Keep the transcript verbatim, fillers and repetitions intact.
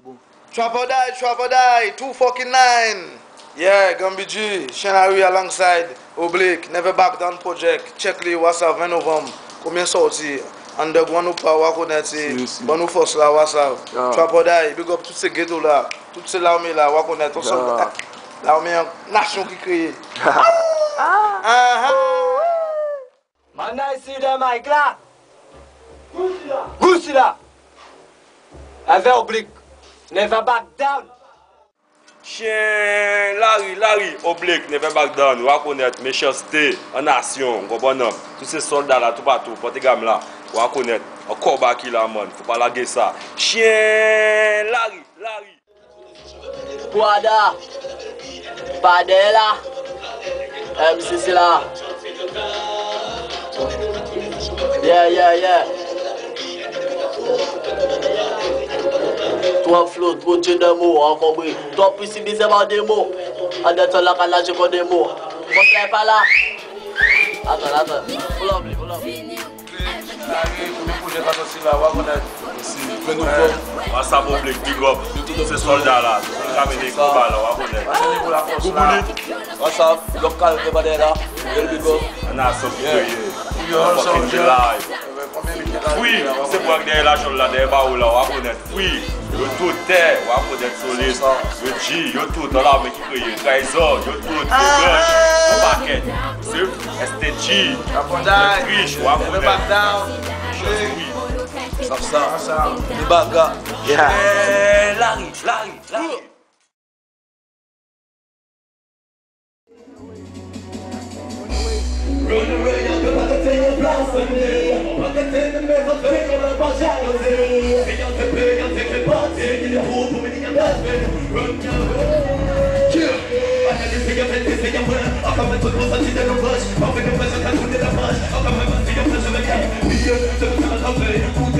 Trap or die, trap or die, two fucking nine. Yeah, Gambi G, Shenari alongside oBlik, Never Back Down Project, Checkly, WhatsApp, Venovam, combien sorti, Underground ou pas, Wakoneti, Bonou Force là, WhatsApp, Trap or die, big up tous ces ghettos là, toutes ces l'armées là, Wakoneti, on sort l'armée en nation qui crie. Man, nicy de mic là. Goussi là. Avec oBlik, Never Back Down. Chien, Larry, Larry, oBlik, Never Back Down, on va connaître méchanceté en nation, comprenez? Tous ces soldats là, tout partout, pour tes gamins là, on va connaître un combat qui là, man, faut pas laguer ça. Chien, Larry, Larry. Guada, Padela, M C C là. Yeah, yeah, yeah. Toi flotte, trop de mots, en compris. Toi possible c'est pas des mots. En détant la calage j'ai des mots. Moi je pas là. Attends, attends. Pull up, pull up. WhatsApp oBlik, big up, tous ces soldats là, tous les caméras qui sont là, on va connaître. WhatsApp, local, de Badela, big up. On a sorti de live. Oui, c'est pour que derrière la chose là, derrière là, on va connaître. Oui, yo tout terre, on va connaître solide. Yo G, yo tout dans l'armée qui crie. Trésor, yo tout, yo gauche, yo paquet. C'est S T G, yo triche, on va connaître. Oui. Ça, ça, ça, les bagarres. Yeah, Larry, Larry, Larry. Run away, I'm about to take a blast on me. I'm going to take the mess of thinking about jealousy. Big on the big, I'm taking party. In the hole, put me in your basement. Run your way. Chill. I had to take a pen, to take a plan. I'll come and put most of the little rush. I'll make a pleasure, I'll put it a punch. I'll come and see your pleasure again. Be here, so I'm going to play.